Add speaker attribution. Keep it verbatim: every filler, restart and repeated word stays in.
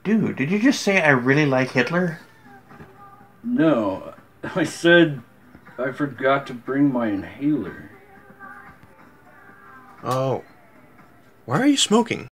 Speaker 1: Dude, did you just say I really like Hitler?
Speaker 2: No, I said I forgot to bring my inhaler.
Speaker 3: Oh. Why are you smoking?